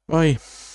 Oui.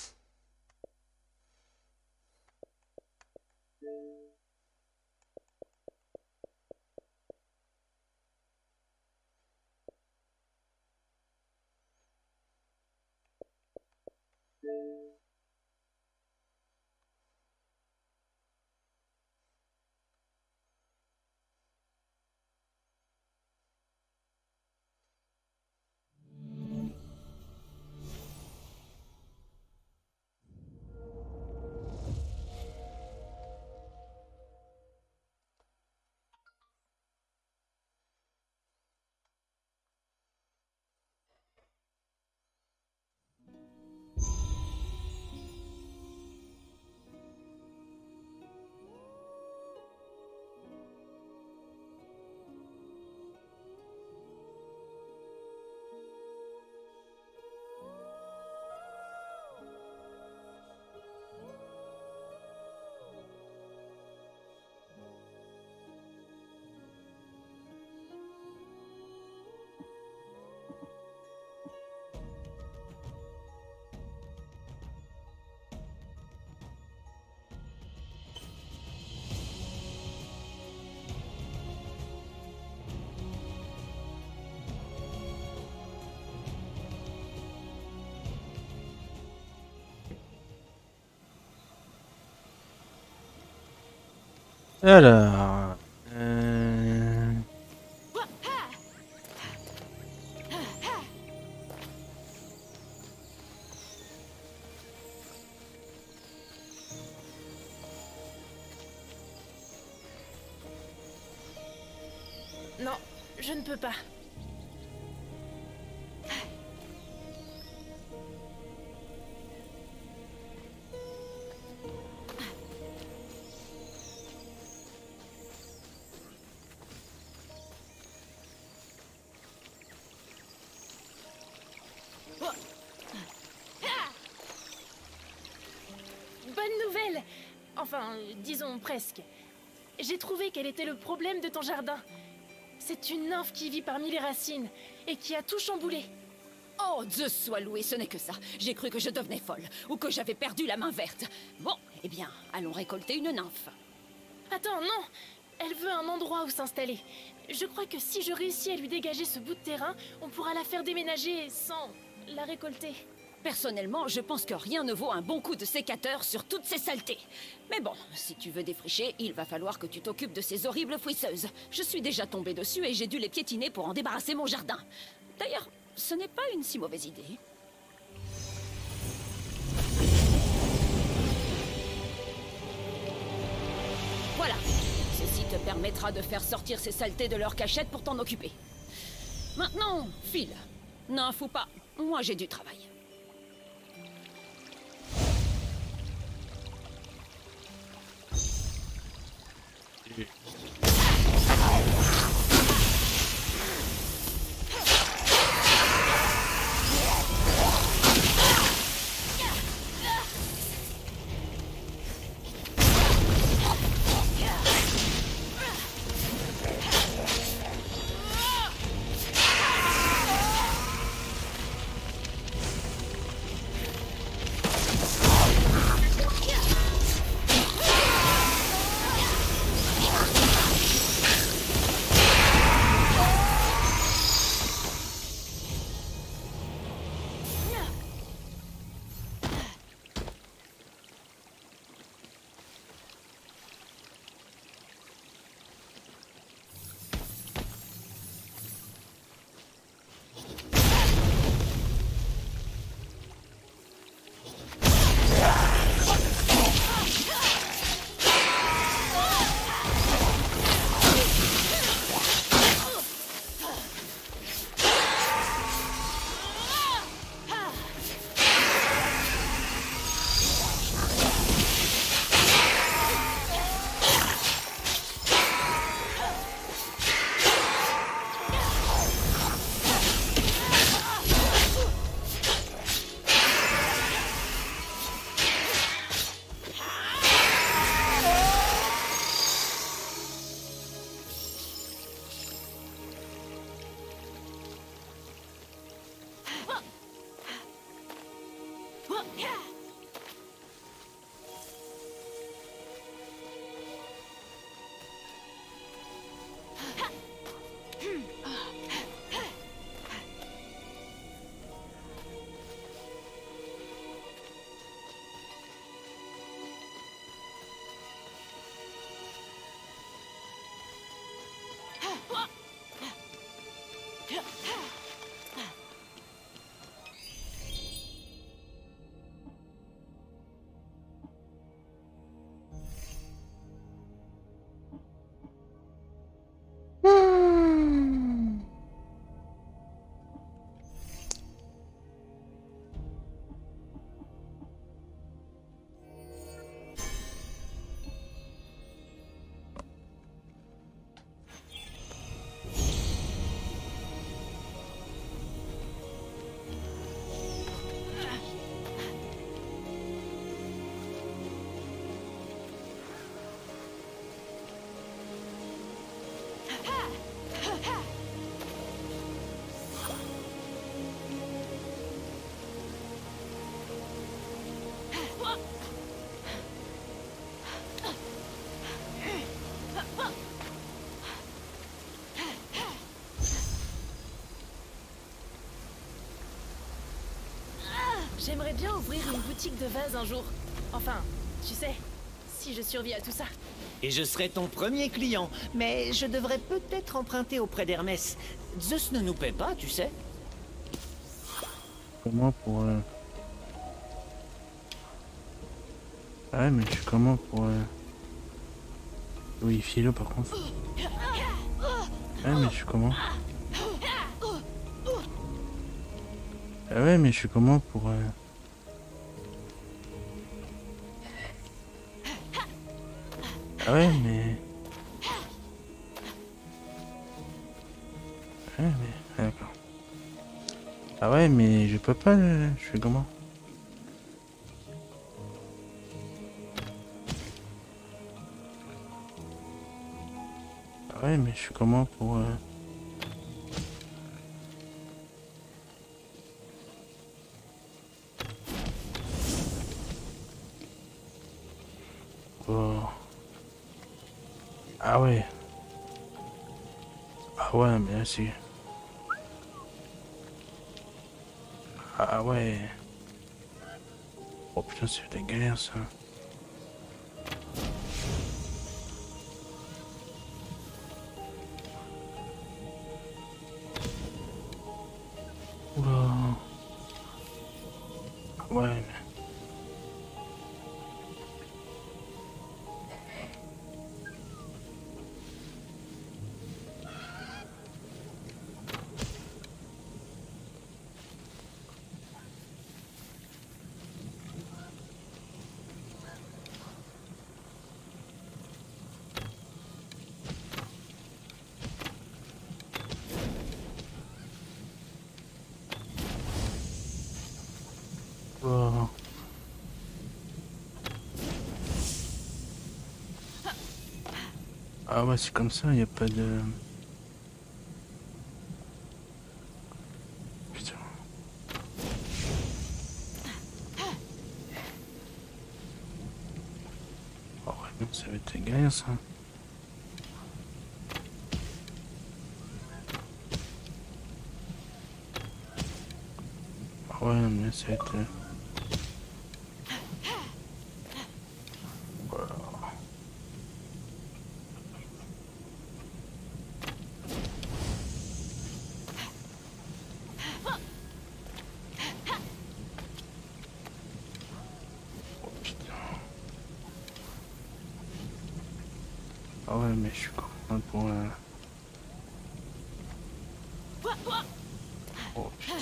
Alors... Non, je ne peux pas. Bonne nouvelle! Enfin, disons presque. J'ai trouvé quel était le problème de ton jardin. C'est une nymphe qui vit parmi les racines et qui a tout chamboulé. Oh, Zeus soit loué, ce n'est que ça. J'ai cru que je devenais folle, ou que j'avais perdu la main verte. Bon, eh bien, allons récolter une nymphe. Attends, non! Elle veut un endroit où s'installer. Je crois que si je réussis à lui dégager ce bout de terrain, on pourra la faire déménager sans la récolter. Personnellement, je pense que rien ne vaut un bon coup de sécateur sur toutes ces saletés. Mais bon, si tu veux défricher, il va falloir que tu t'occupes de ces horribles fouisseuses. Je suis déjà tombée dessus et j'ai dû les piétiner pour en débarrasser mon jardin. D'ailleurs, ce n'est pas une si mauvaise idée. Voilà. Ceci te permettra de faire sortir ces saletés de leur cachette pour t'en occuper. Maintenant, file. Nymphe ou pas, moi j'ai du travail. J'aimerais bien ouvrir une boutique de vases un jour. Enfin, tu sais, si je survis à tout ça. Et je serai ton premier client. Mais je devrais peut-être emprunter auprès d'Hermès. Zeus ne nous paie pas, tu sais. Comment pour... Ah ouais, mais je suis comment pour... Oui, Philo par contre. Ah ouais, mais je suis comment? Ah ouais, mais je suis comment pour... Ah ouais, mais... Ah ouais, mais... Ah, d'accord. Ah ouais, mais je peux pas... Je suis comment? Ah ouais, mais je suis comment pour... Oh. Ah ouais. Ah ouais, mais là c'est... Ah ouais. Oh putain, c'est de la galère ça. Oula. Ah ouais, mais... Oh. Ah ouais, c'est comme ça, il n'y a pas de... Putain. Oh ouais, non, ça va être galère ça. Ah ouais, mais ça va être... Ah ouais, mais je suis content pour... Oh putain.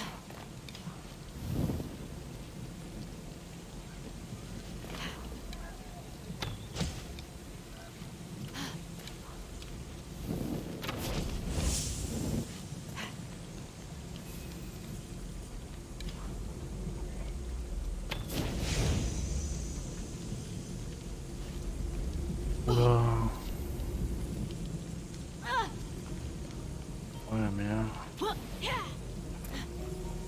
Oula. Ouais, mais là...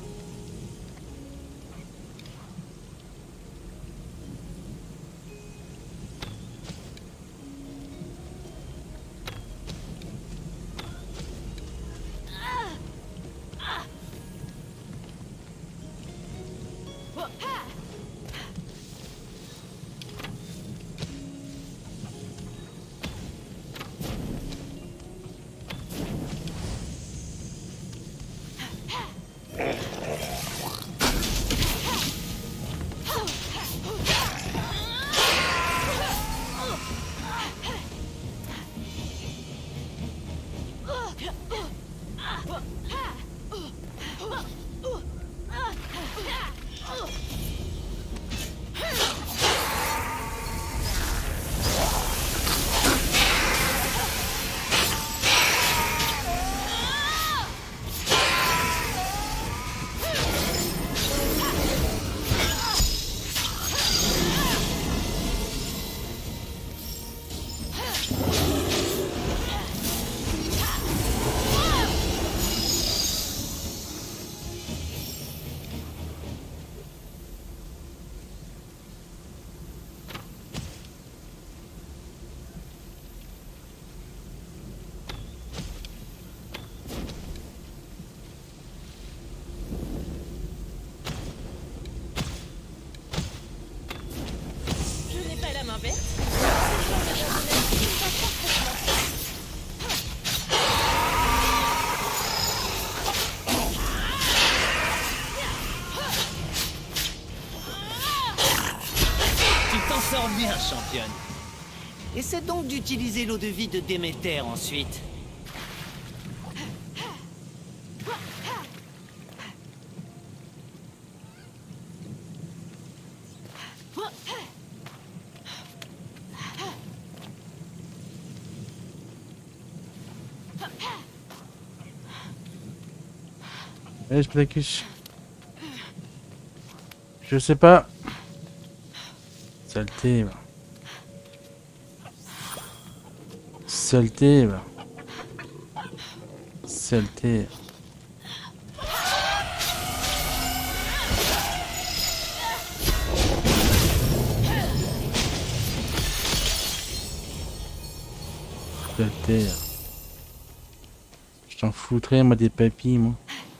bien, championne. Essaie donc d'utiliser l'eau de vie de Déméter ensuite. Allez, Blackish. Je sais pas. Saleté, va. Saleté, va. Saleté. Saleté. Je t'en foutrais, moi, des papilles, moi.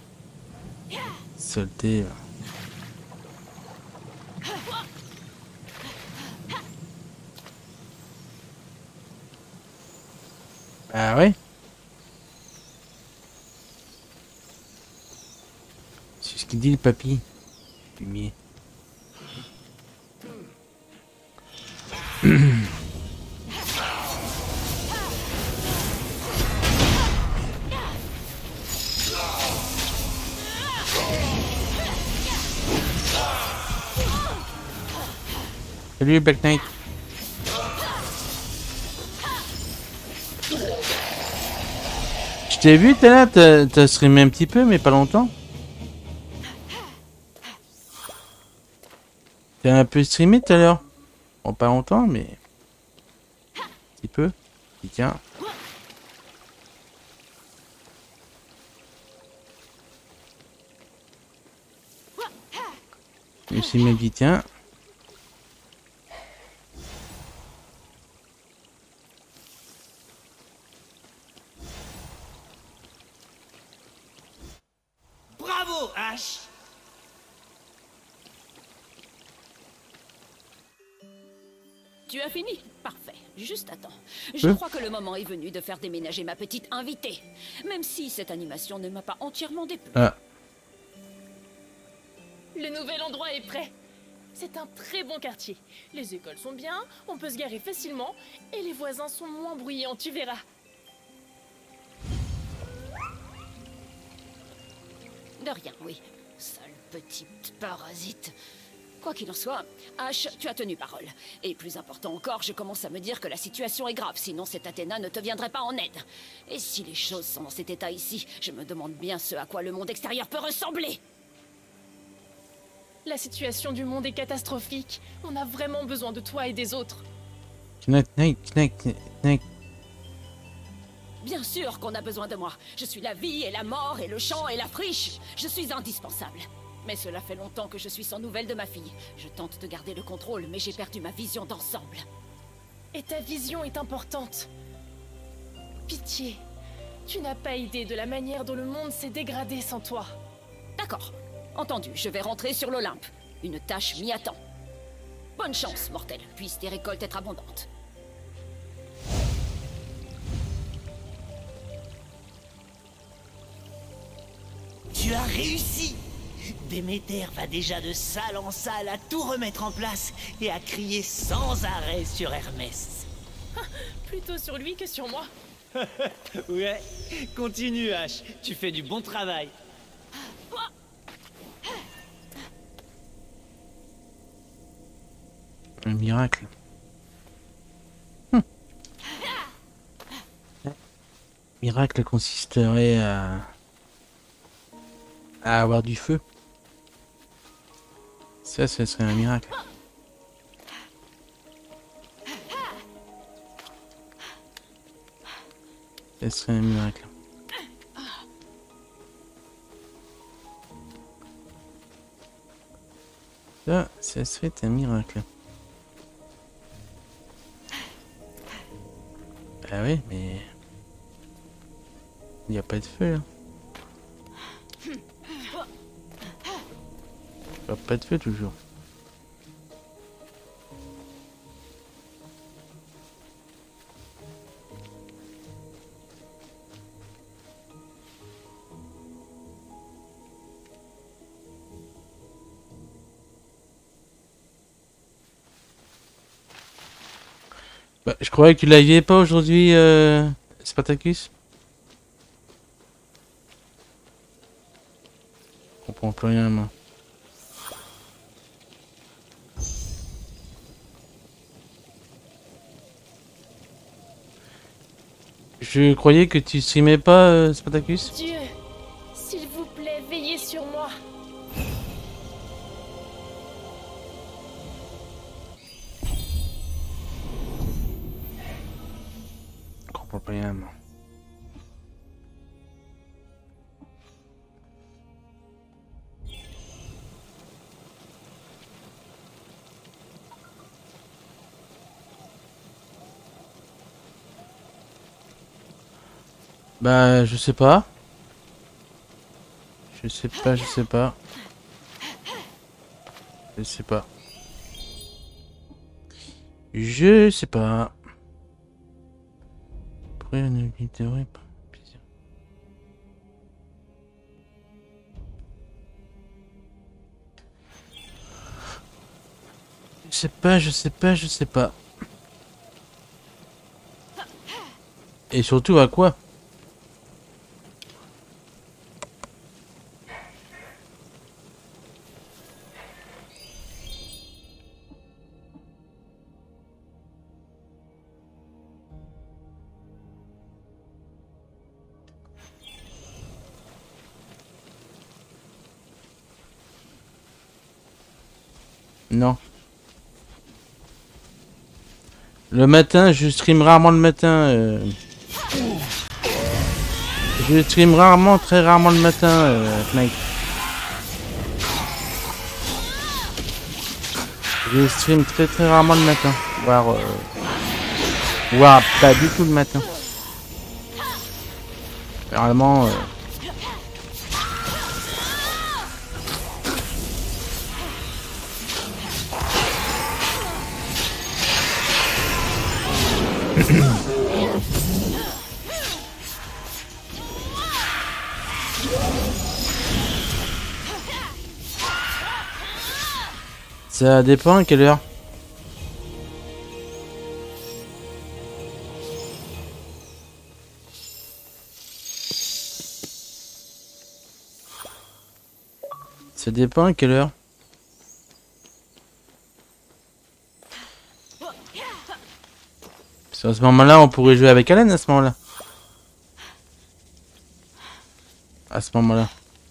Saleté, va. Ah ouais? C'est ce qu'il dit le papy. Fumier. Salut Black Knight. Je t'ai vu tout à l'heure, t'as streamé un petit peu mais pas longtemps. T'as un peu streamé tout à l'heure. Bon pas longtemps mais... Un petit peu. Et tiens. Je me suis même dit tiens. Bravo, Ash! Tu as fini? Parfait. Juste attends. Je crois que le moment est venu de faire déménager ma petite invitée. Même si cette animation ne m'a pas entièrement déplu. Ah. Le nouvel endroit est prêt. C'est un très bon quartier. Les écoles sont bien, on peut se garer facilement, et les voisins sont moins bruyants, tu verras. De rien, oui. Sale petite parasite. Quoi qu'il en soit, Ash, tu as tenu parole. Et plus important encore, je commence à me dire que la situation est grave, sinon cette Athéna ne te viendrait pas en aide. Et si les choses sont dans cet état ici, je me demande bien ce à quoi le monde extérieur peut ressembler. La situation du monde est catastrophique. On a vraiment besoin de toi et des autres. Knack. Bien sûr qu'on a besoin de moi. Je suis la vie et la mort et le champ et la friche. Je suis indispensable. Mais cela fait longtemps que je suis sans nouvelles de ma fille. Je tente de garder le contrôle, mais j'ai perdu ma vision d'ensemble. Et ta vision est importante. Pitié. Tu n'as pas idée de la manière dont le monde s'est dégradé sans toi. D'accord. Entendu, je vais rentrer sur l'Olympe. Une tâche m'y attend. Bonne chance, mortel. Puissent tes récoltes être abondantes. Tu as réussi! Déméter va déjà de salle en salle à tout remettre en place et à crier sans arrêt sur Hermès. Plutôt sur lui que sur moi. Ouais, continue Ash, tu fais du bon travail. Un miracle. Miracle consisterait à avoir du feu. Ça, ce serait un miracle. Ça serait un miracle. Ça serait un miracle. Ah oui, mais... Il n'y a pas de feu là. Pas de feu toujours. Bah, je croyais que tu l'avais pas aujourd'hui, Spartacus. Je comprends plus rien, moi. Je croyais que tu streamais pas, Spartacus. Dieu, s'il vous plaît, veillez sur moi. Je comprends plus rien, moi. Bah, je sais pas. Je sais pas, je sais pas. Je sais pas. Je sais pas. Pourquoi une théorie? Je sais pas, je sais pas, je sais pas. Et surtout à quoi? Non. Le matin, je stream rarement le matin. Je stream rarement, très rarement le matin, Mike. Je stream très très rarement le matin. Voire pas du tout le matin. Généralement... Ça dépend à quelle heure. Ça dépend à quelle heure. Parce qu'à ce moment-là, on pourrait jouer avec Alan à ce moment-là. À ce moment-là.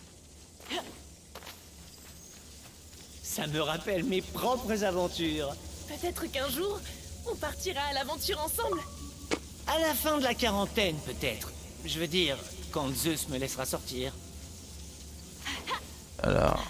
Ça me rappelle mes propres aventures. Peut-être qu'un jour, on partira à l'aventure ensemble. À la fin de la quarantaine, peut-être. Je veux dire, quand Zeus me laissera sortir. Alors...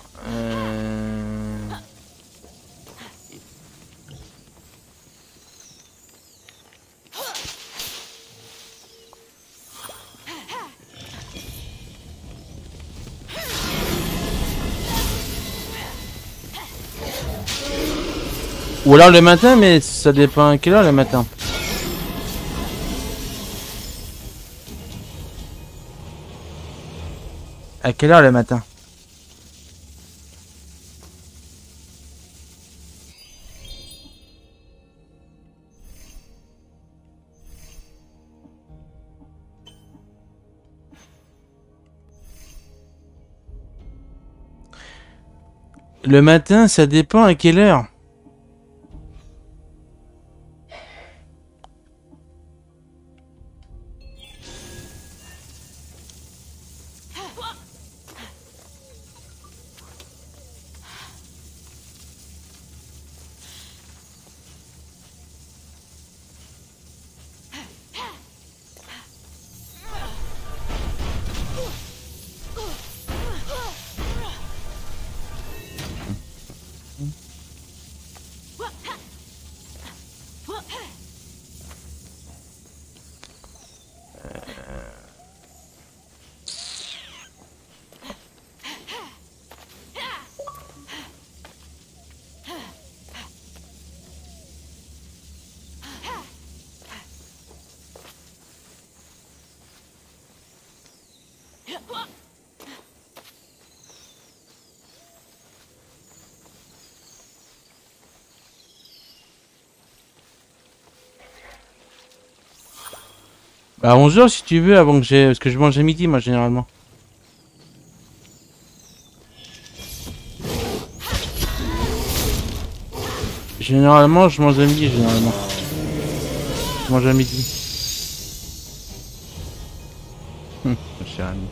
Ou alors le matin, mais ça dépend à quelle heure le matin. À quelle heure le matin? Le matin, ça dépend à quelle heure. Bah 11h si tu veux avant que j'ai... Parce que je mange à midi moi généralement. Généralement je mange à midi généralement. Je mange à midi. Mon cher ami.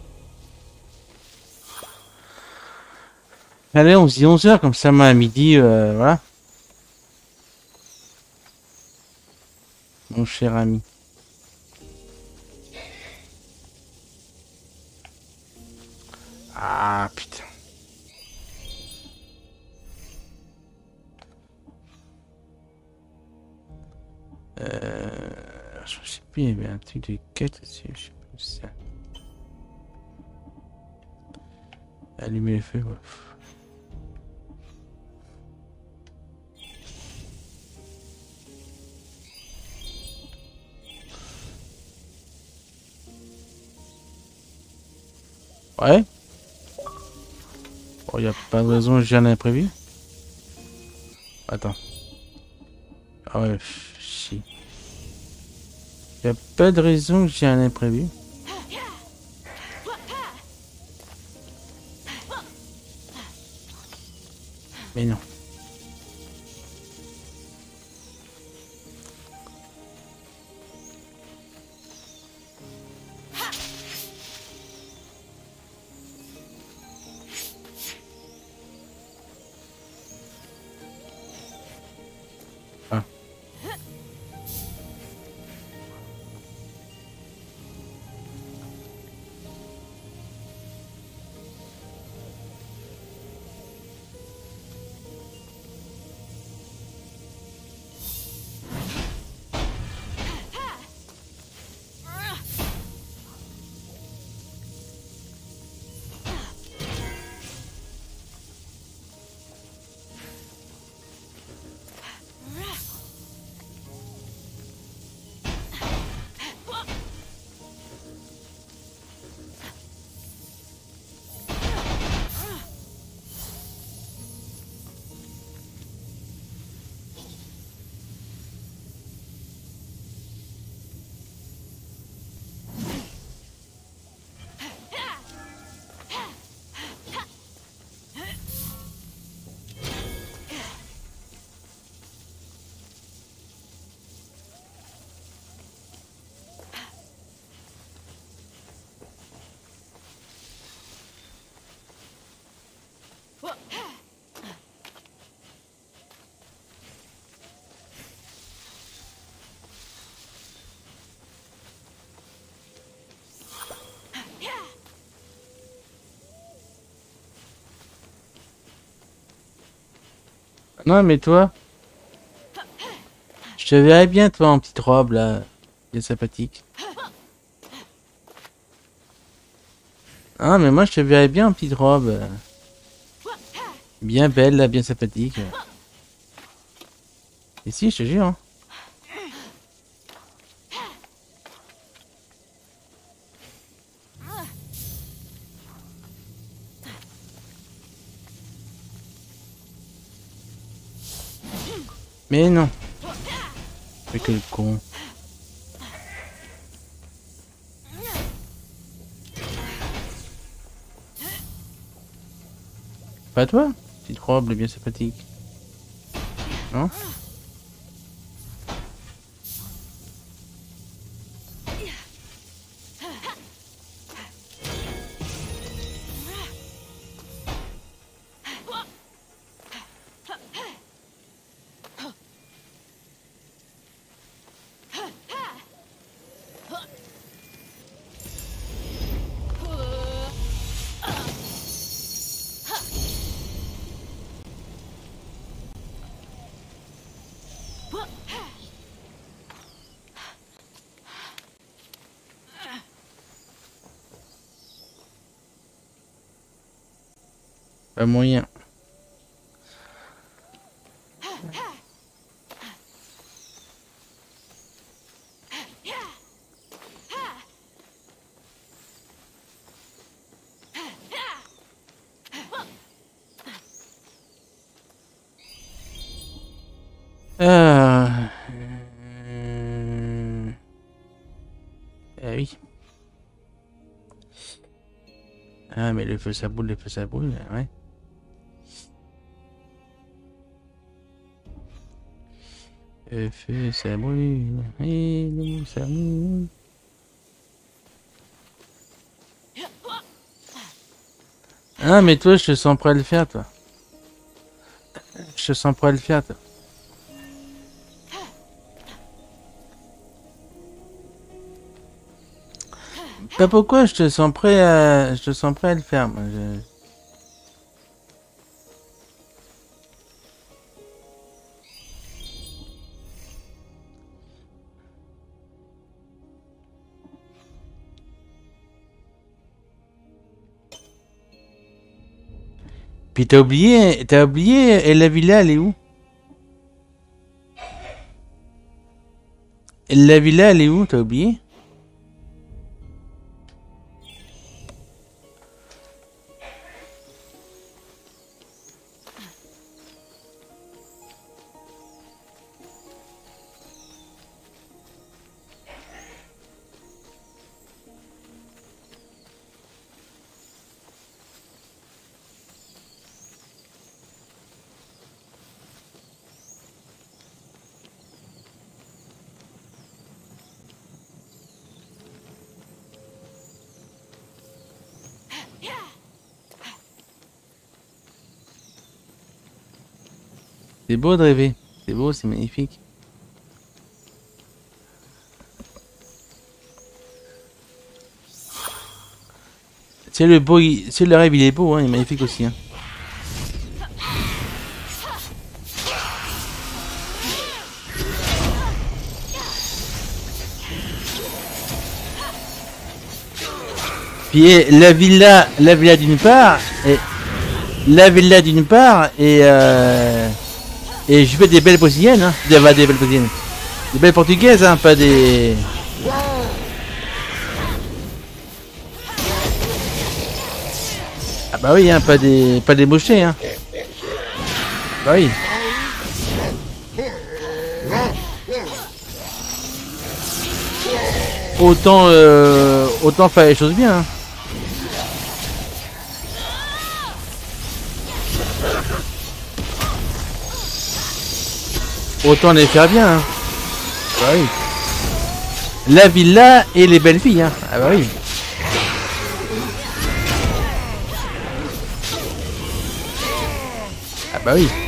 Allez on se dit 11h comme ça moi à midi voilà. Mon cher ami. Ah putain. Je sais plus, il y avait un truc de quête dessus, je sais plus où c'est. Allumer les feux, ouais. Ouais. Bon, y a pas de raison que j'ai un imprévu. Attends. Ah ouais, si. Y a pas de raison que j'ai un imprévu. Mais non. Ah. Non mais toi, je te verrais bien toi en petite robe là, bien sympathique. Ah mais moi je te verrais bien en petite robe, bien belle là, bien sympathique. Et si, je te jure. Hein. Mais non. Mais quel con. Pas toi? Petite robe bien sympathique. Non? Pas moyen. Euh... Ah, mais le feu ça brûle, ouais. Le feu ça brûle, et le ça brûle. Ah, mais toi, je te sens prêt à le faire, toi. Je te sens prêt à le faire, toi. Pas pourquoi je te sens prêt à... Je te sens prêt à le faire, moi. Puis t'as oublié, et la villa, elle est où? Et la villa, elle est où? T'as oublié? C'est beau de rêver. C'est beau, c'est magnifique. C'est le beau, c'est le rêve, il est beau, hein, il est magnifique aussi. Hein. Puis la villa d'une part, et et je fais des belles brésiliennes, hein. Des belles brésiliennes. Des belles portugaises, hein, pas des... Ah bah oui, hein, pas des mochés, hein. Bah oui. Autant faire les choses bien, hein. Autant les faire bien, hein. Bah oui. La villa et les belles filles, hein. Ah bah oui. Ah bah oui.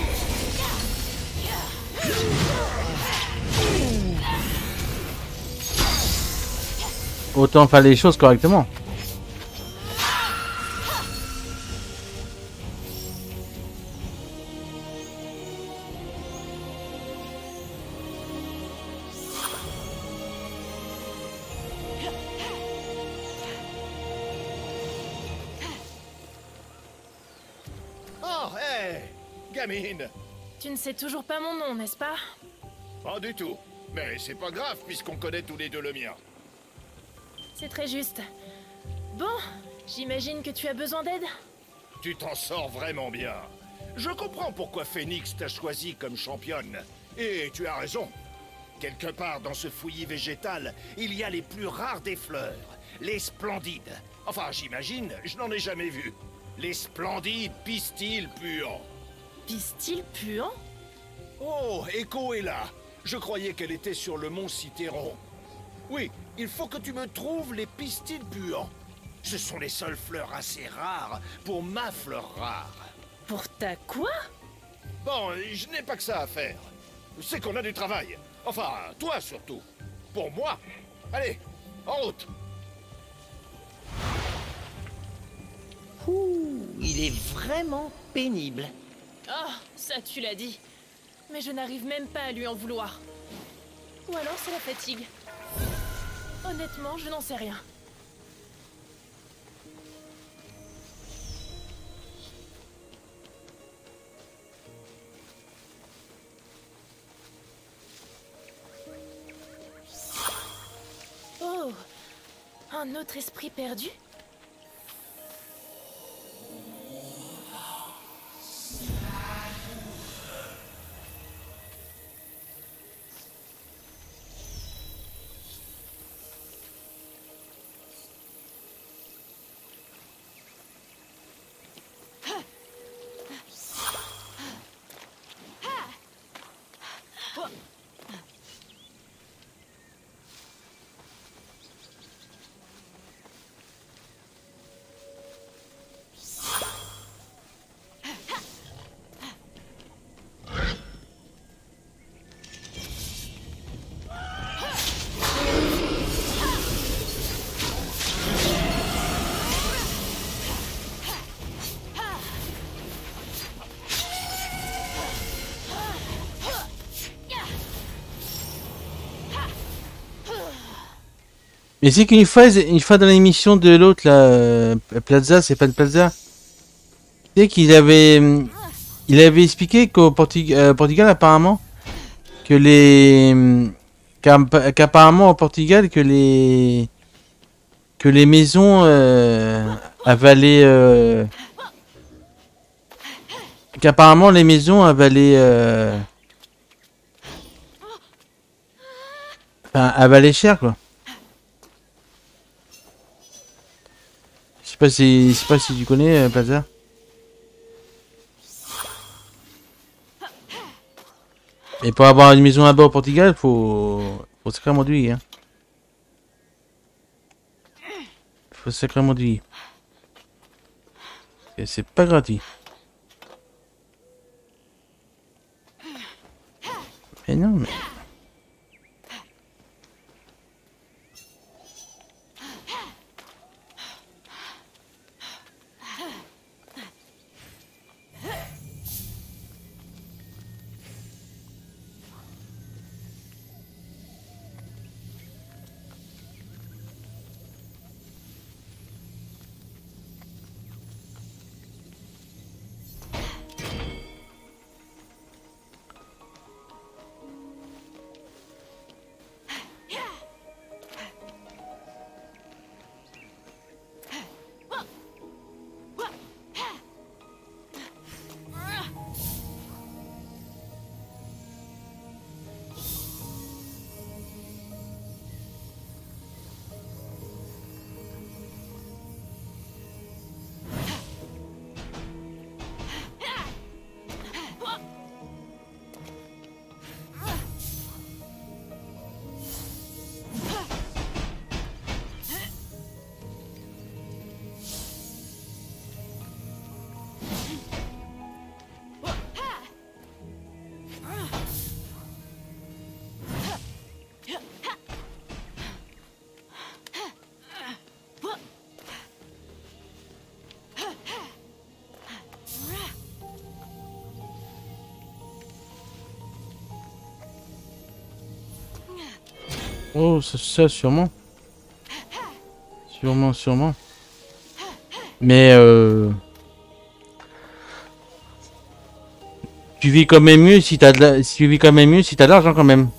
Autant faire les choses correctement. Tu ne sais toujours pas mon nom, n'est-ce pas? Pas du tout. Mais c'est pas grave puisqu'on connaît tous les deux le mien. C'est très juste. Bon, j'imagine que tu as besoin d'aide? Tu t'en sors vraiment bien. Je comprends pourquoi Phoenix t'a choisi comme championne. Et tu as raison. Quelque part dans ce fouillis végétal, il y a les plus rares des fleurs. Les splendides. Enfin, j'imagine, je n'en ai jamais vu. Les splendides pistils puants. Pistil puant? Oh, Echo est là. Je croyais qu'elle était sur le mont Citeron. Oui, il faut que tu me trouves les pistils puants. Ce sont les seules fleurs assez rares pour ma fleur rare. Pour ta quoi? Bon, je n'ai pas que ça à faire. C'est qu'on a du travail. Enfin, toi surtout. Pour moi. Allez, en route. Ouh, il est vraiment pénible. Oh, ça tu l'as dit. Mais je n'arrive même pas à lui en vouloir. Ou alors c'est la fatigue. Honnêtement, je n'en sais rien. Oh, un autre esprit perdu? Mais c'est une fois dans l'émission de l'autre, là, Plaza, c'est pas de Plaza. Tu sais il avait expliqué qu'au Portugal, apparemment, que qu'apparemment au Portugal, que les maisons avalaient, qu'apparemment les maisons avalaient, enfin, avalaient cher, quoi. Je sais pas si tu connais Plaza. Et pour avoir une maison là-bas au Portugal, faut sacrément du hein. Faut sacrément du. Et c'est pas gratuit. Mais non, mais. Oh, ça sûrement. Sûrement. Mais tu vis quand même mieux si t'as tu vis quand même mieux si t'as de l'argent quand même.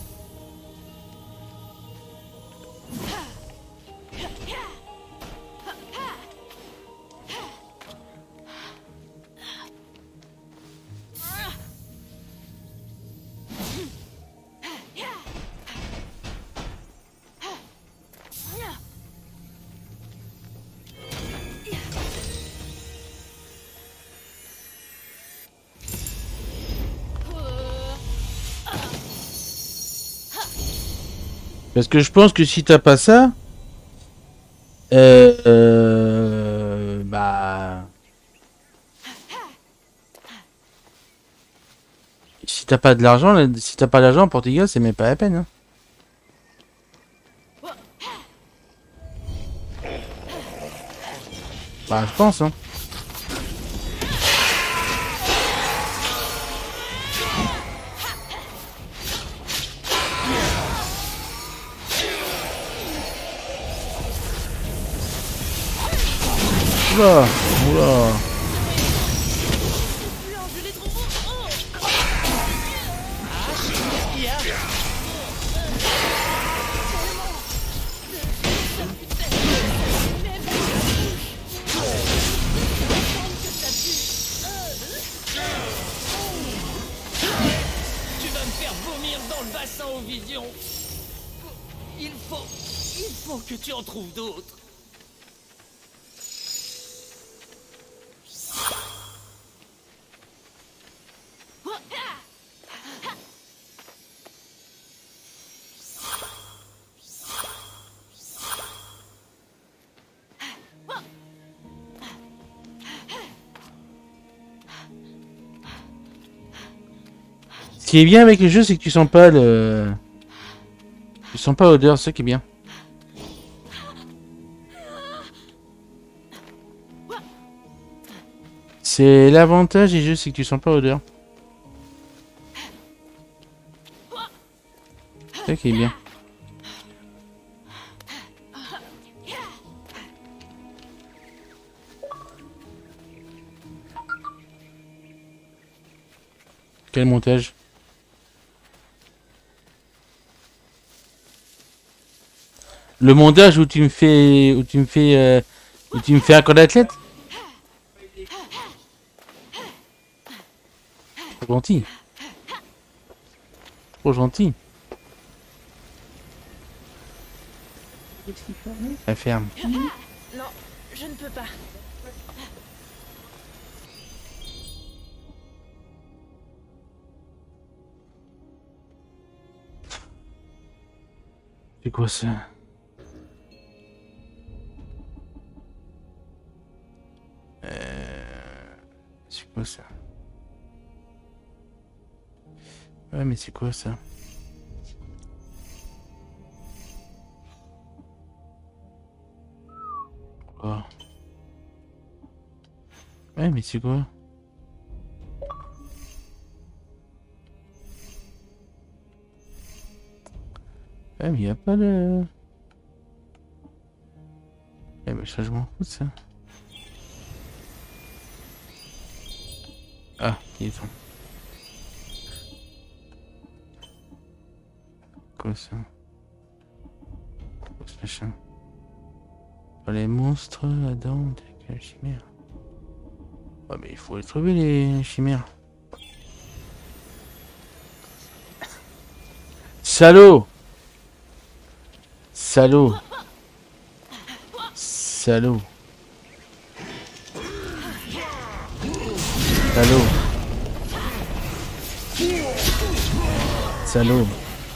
Parce que je pense que si t'as pas ça, bah, si t'as pas de l'argent, si t'as pas d'argent en Portugal, c'est même pas la peine. Hein. Bah, je pense. Hein. Oula, oula. Tu vas me faire vomir dans le bassin aux visions. Il faut que tu en trouves d'autres. Ce qui est bien avec le jeu, c'est que tu sens pas tu sens pas l'odeur, c'est ça qui est bien. C'est l'avantage du jeu, c'est que tu sens pas l'odeur. C'est ça qui est bien. Quel montage? Le montage où tu me fais... Où tu me fais un corps d'athlète? Trop gentil. Trop gentil. Elle ferme. Non, je ne peux pas. C'est quoi ça? C'est quoi ça? Ouais, mais c'est quoi ça? Oh. Ouais, mais c'est quoi? Ouais, mais y a pas de... Eh ben, ça, je m'en fous de ça. Ah, ils sont. Quoi ça? Quoi ce machin? Oh, les monstres là-dedans, quelle chimère. Ouais, mais il faut les trouver les chimères. Salaud! Salaud! Salaud! Salaud! Salaud!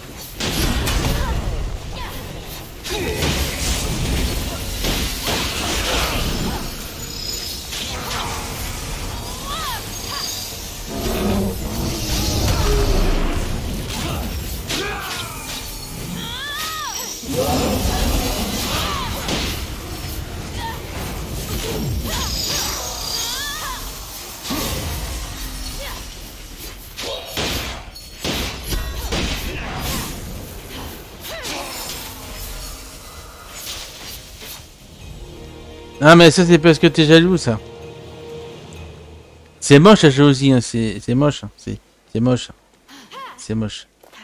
Ah mais ça c'est parce que t'es jaloux ça. C'est moche la jalousie, hein. C'est moche, hein. C'est moche. C'est moche.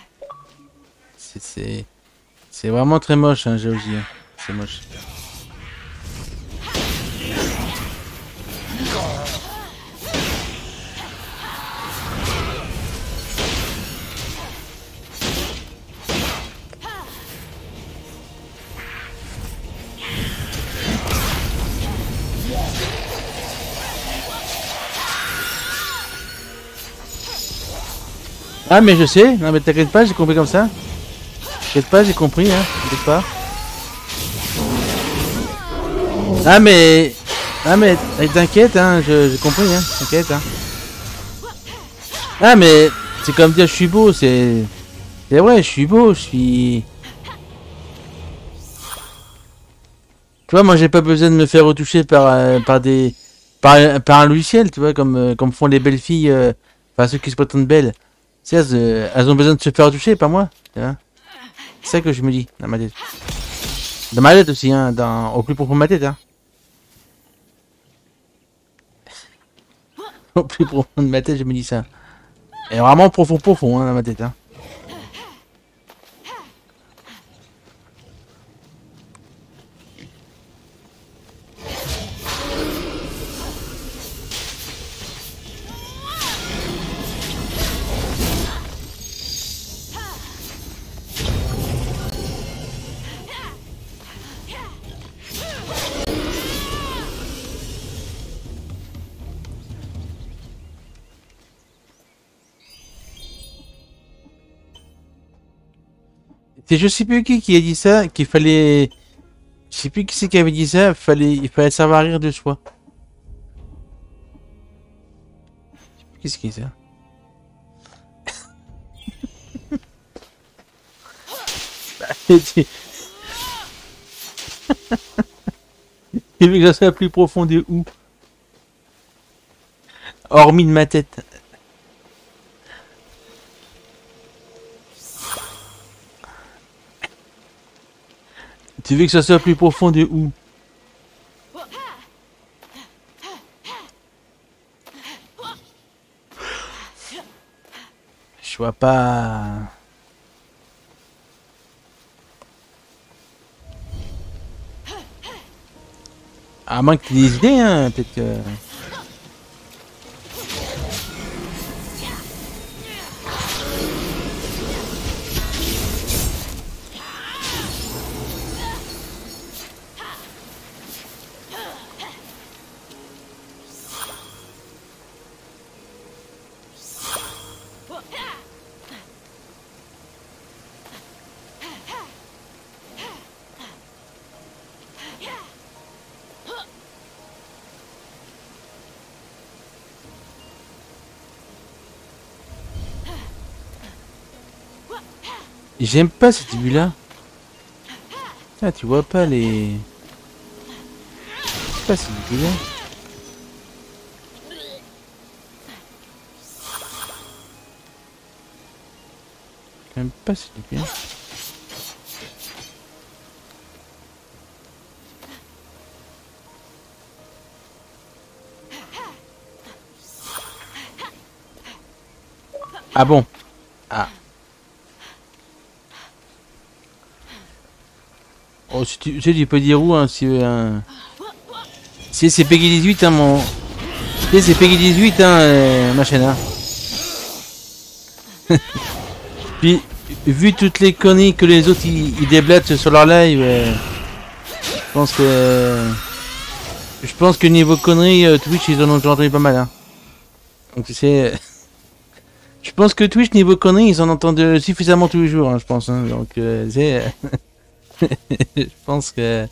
C'est vraiment très moche, hein, jalousie. Hein. C'est moche. Ah mais je sais, non mais t'inquiète pas, j'ai compris comme ça. T'inquiète pas, j'ai compris, hein, t'inquiète pas. Ah mais t'inquiète, hein, j'ai compris, hein, t'inquiète, hein. Ah mais c'est comme dire je suis beau, c'est vrai, je suis beau, je suis. Tu vois, moi j'ai pas besoin de me faire retoucher par un logiciel, tu vois, comme font les belles filles, enfin ceux qui se prétendent belles. Tu sais, elles ont besoin de se faire toucher, pas moi. C'est ça que je me dis dans ma tête. Dans ma tête aussi, hein, au plus profond de ma tête. Hein. Au plus profond de ma tête, je me dis ça. Et vraiment profond, hein, dans ma tête. Hein. C'est je sais plus qui a dit ça, qu'il fallait... Je sais plus qui c'est qui avait dit ça, il fallait savoir rire de soi. Qu'est-ce qui est ça? Il veut que ça soit plus profond de où? Hormis de ma tête. Tu veux que ça soit plus profond de où? Je vois pas... À moins que tu aies des idées, hein, peut-être que... J'aime pas cette vue-là. Ah, tu vois pas les... Je sais pas cette vue-là. J'aime pas cette vue-là. Ah bon? Ah. Oh, si tu peux dire où, hein, si... Si c'est Peggy 18, hein, mon... Si c'est Peggy 18, hein, ma chaîne, hein. Puis, vu toutes les conneries que les autres, ils déblattent sur leur live, je pense que... Je pense que niveau conneries, Twitch, ils en ont déjà entendu pas mal, hein. Donc, tu sais... Je pense que Twitch, niveau conneries, ils en entendent suffisamment tous les jours, hein, je pense, hein. Donc, c'est... Je pense que...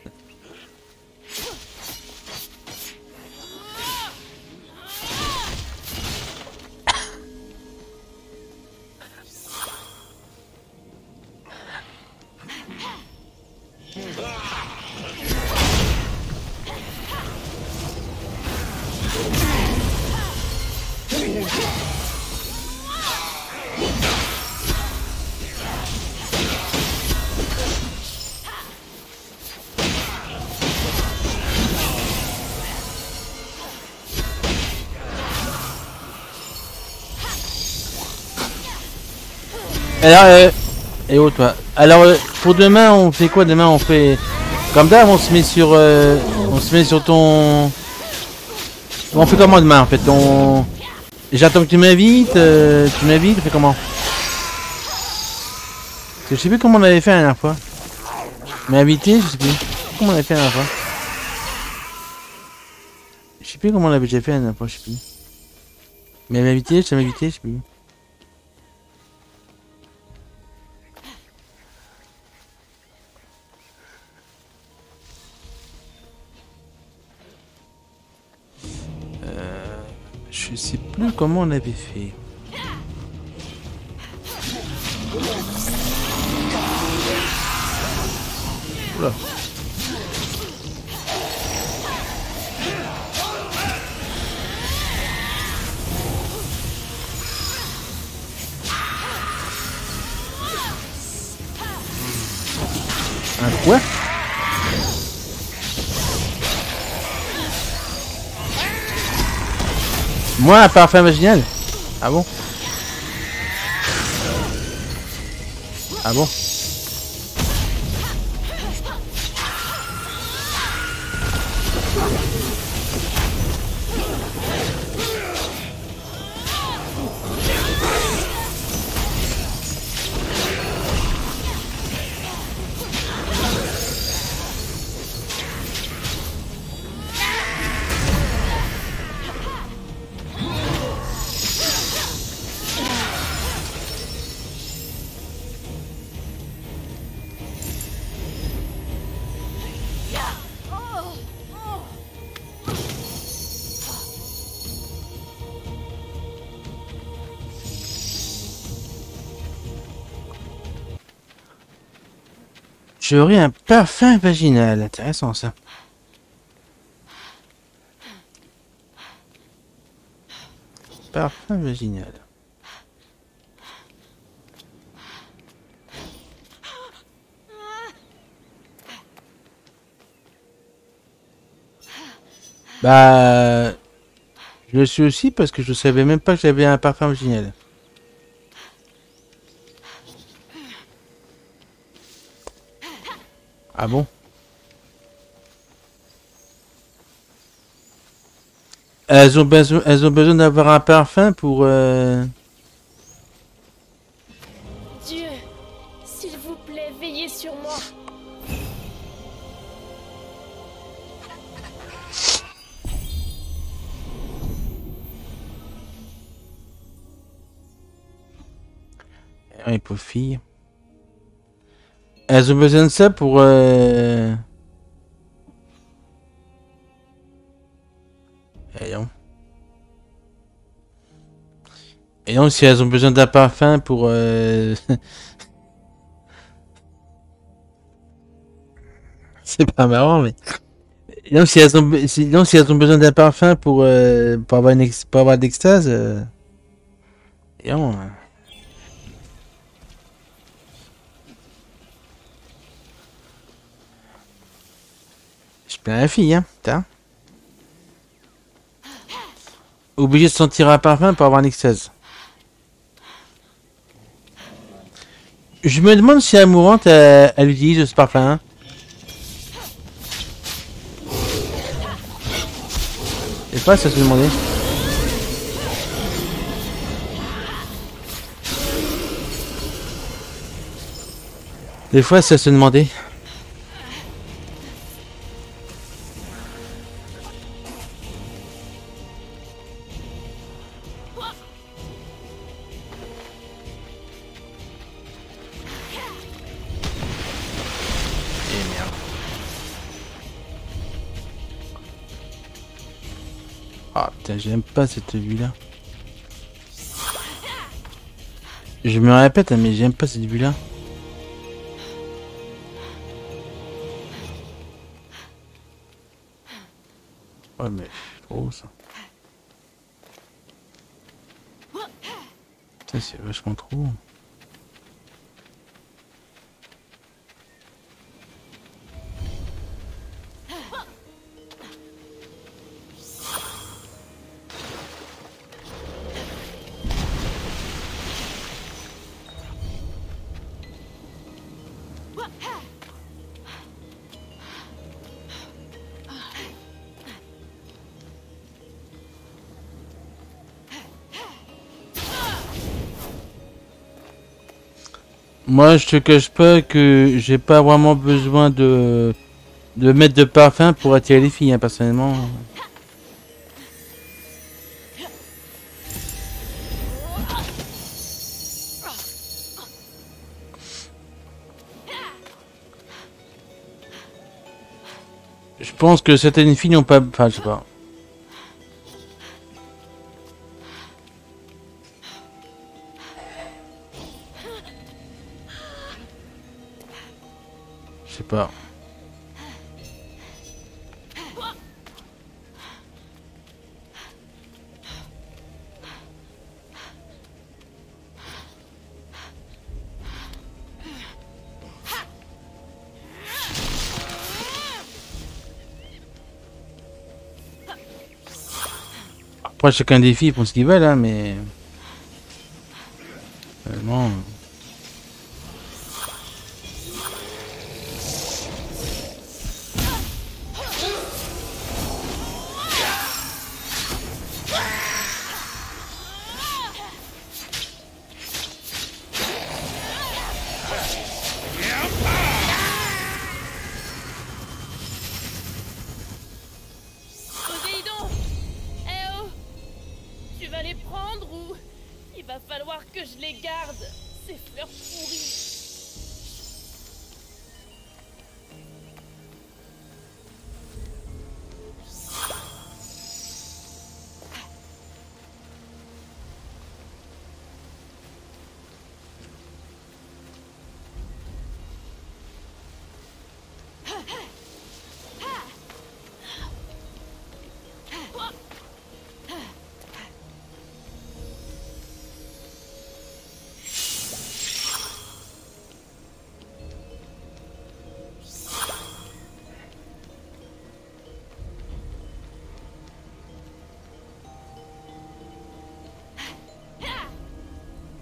Alors, et oh toi. Alors, pour demain, on fait quoi? Demain, on fait comme d'hab, on se met sur ton. On fait comment demain en fait? J'attends que tu m'invites, on fait comment? Parce que je sais plus comment on avait fait la dernière fois. M'inviter, je sais plus. Comment on avait fait la dernière fois? Je sais plus comment on l'avait déjà fait la dernière fois, je sais plus. Mais m'inviter, je sais plus. Je sais plus comment on avait fait. Oula. Un quoi? Moi, un parfum vaginal? Ah bon? Ah bon? J'aurais un parfum vaginal. Intéressant ça. Parfum vaginal. Bah... Je le suis aussi parce que je savais même pas que j'avais un parfum vaginal. Ah bon? Elles ont besoin d'avoir un parfum pour... Dieu, s'il vous plaît, veillez sur moi. Les pauvres filles. Elles ont besoin de ça pour... Et non. Et donc, si elles ont besoin d'un parfum pour... C'est pas marrant, mais... Et donc, si elles ont besoin d'un parfum pour avoir pour avoir de l'extase... Et non, je plains la fille, hein, putain. Obligé de sentir un parfum pour avoir un extase. Je me demande si la mourante, elle utilise ce parfum. Hein. Et pas ça se demandait. Des fois ça se demandait. Ah putain, j'aime pas cette vue-là. Je me répète, mais j'aime pas cette vue-là. Ouais, mais trop ça. Putain, c'est vachement trop. Moi, je te cache pas que j'ai pas vraiment besoin de mettre de parfum pour attirer les filles, hein, personnellement. Je pense que certaines filles n'ont pas... Enfin, je sais pas. Je sais pas. Après, chacun des filles font ce qu'ils veulent, hein, mais... Vraiment... Poséidon! Eh oh! Tu vas les prendre ou... Il va falloir que je les garde, ces fleurs pourries.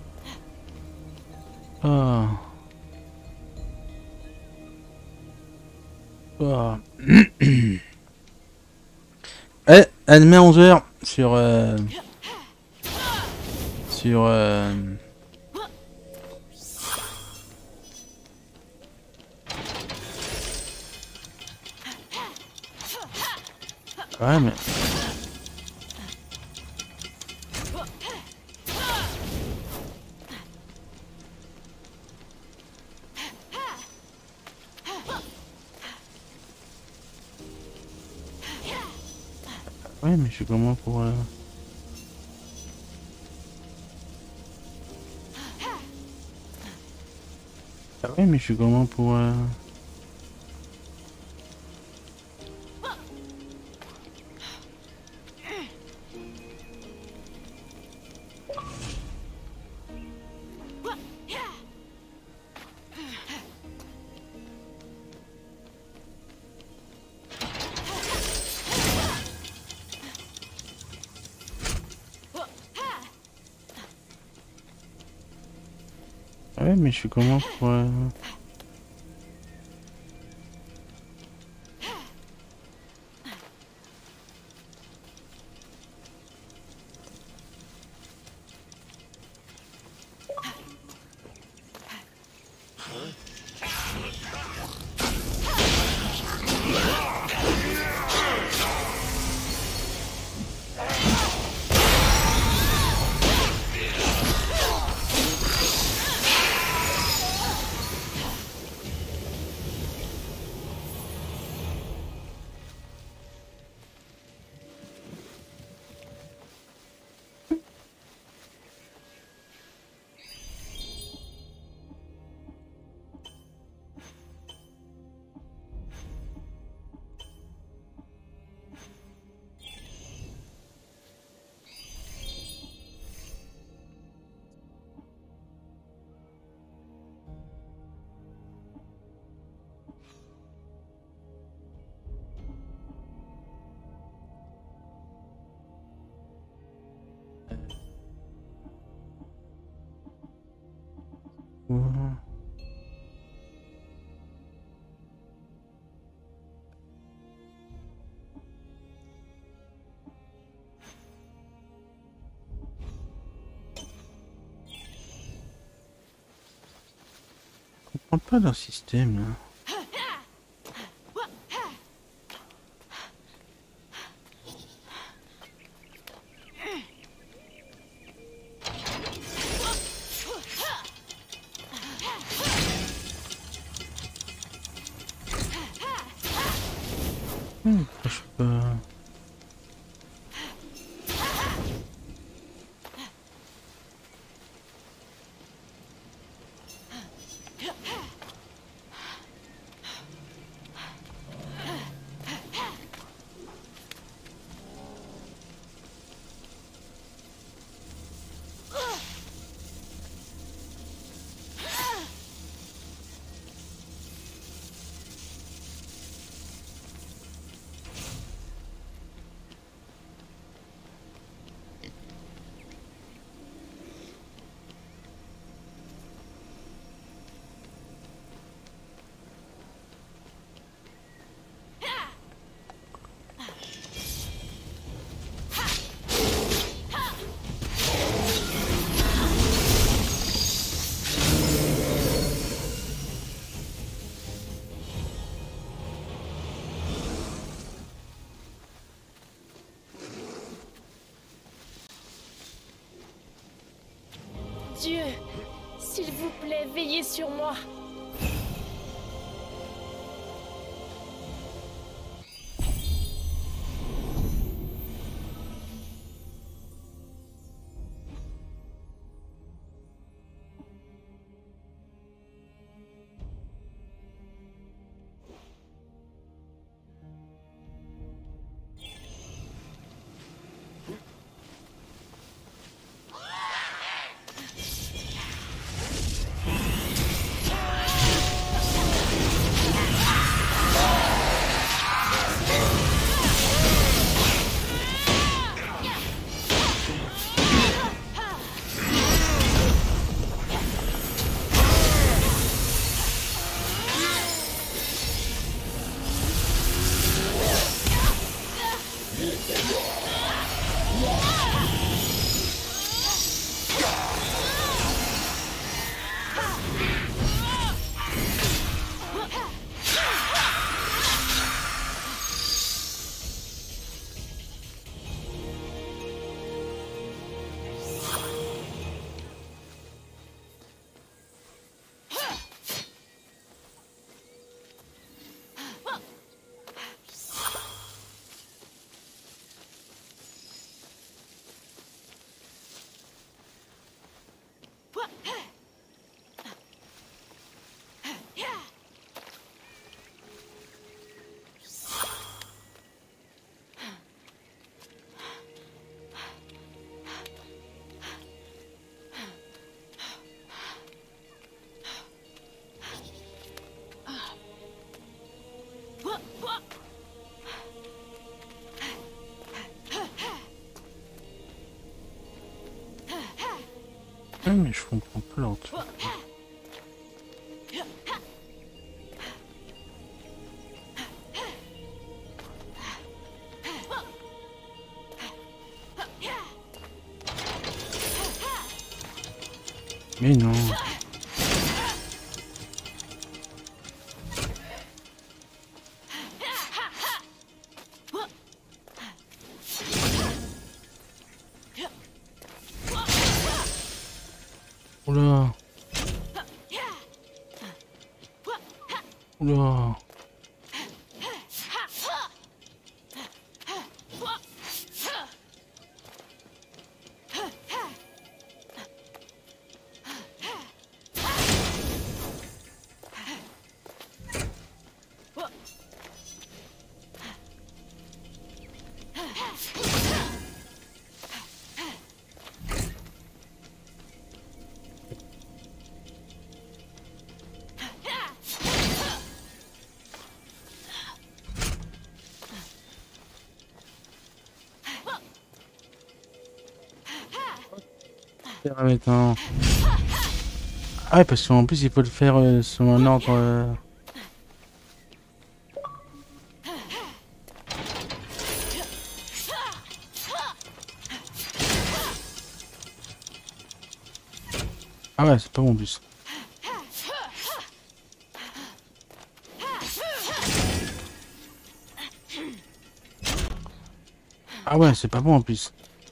Ah. Alors... demain 11h sur... Sur... Ouais, mais... Ouais, mais je suis comment pour... Ah ouais, mais je suis comment pour... Ouais, mais je suis comment pour... Je comprends pas leur système, là. Je peux... Dieu, s'il vous plaît, veillez sur moi. Ouais, mais je comprends pas leur truc. Mais non. Oula. Oula. Ah, mais attends. Ah ouais, parce qu'en plus il faut le faire sur un ordre. Ah ouais, c'est pas bon en plus. Ah ouais, c'est pas bon en plus.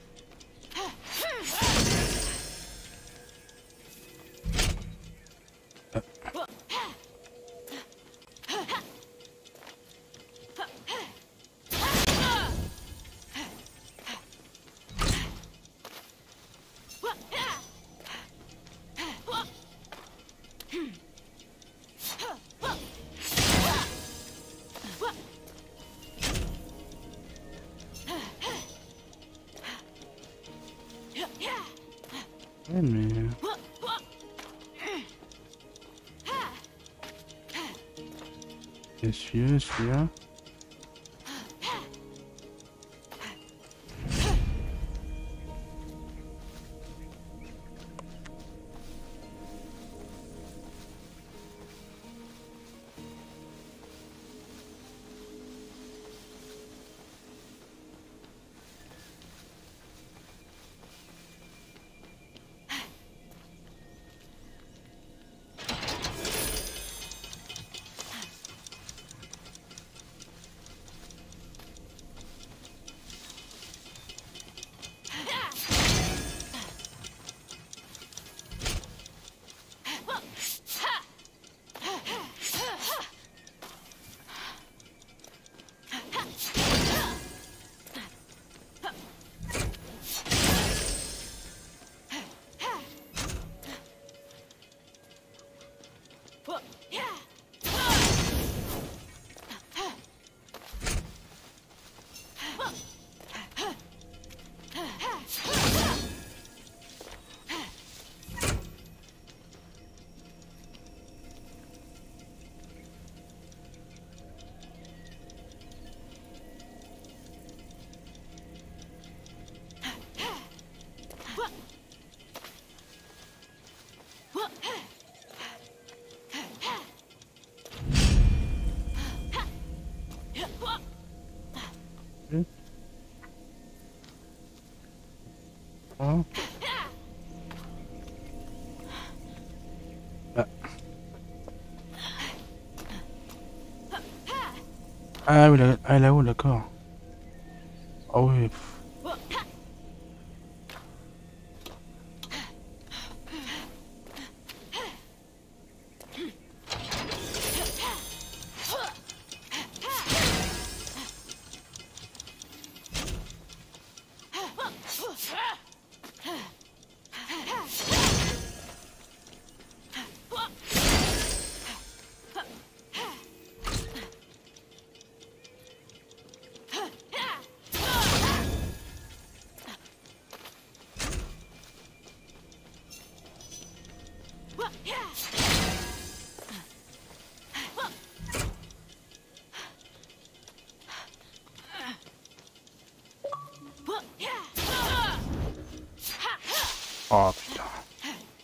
Ouais, mais... Et celui-là. Ah. Ah oui, là-haut, d'accord. Ah oui. Oh putain.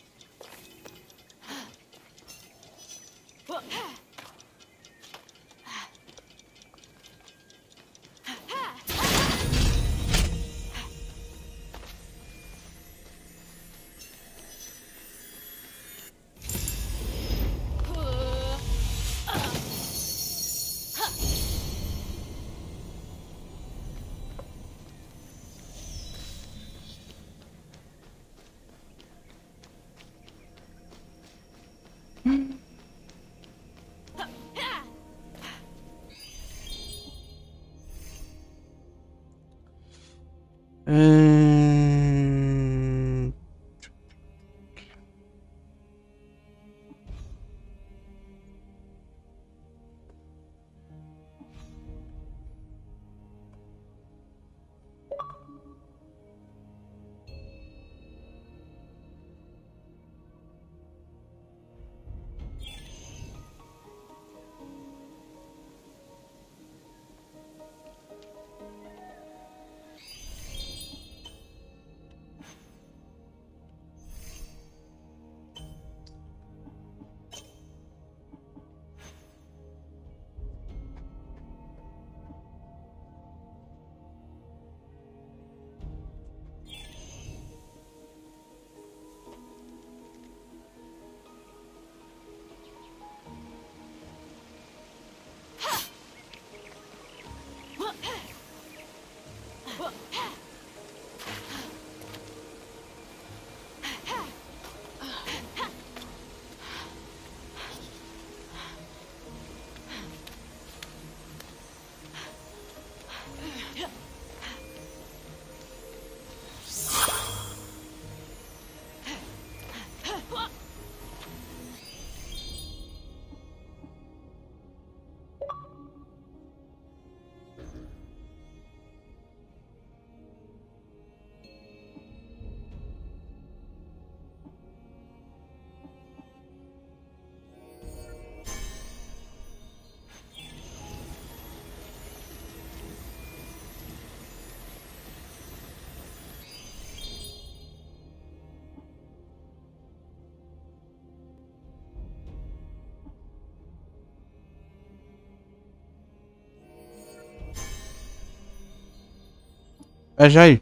Ah, j'arrive.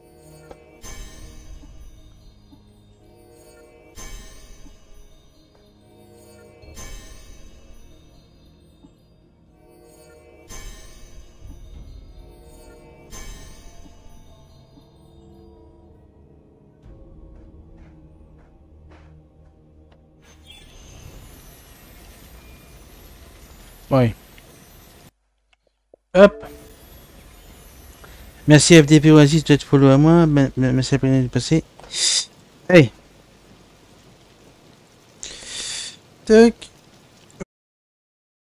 Ouais. Hop. Merci FDP Oasis de te follow à moi. Merci à la du passé. Hey. Tac.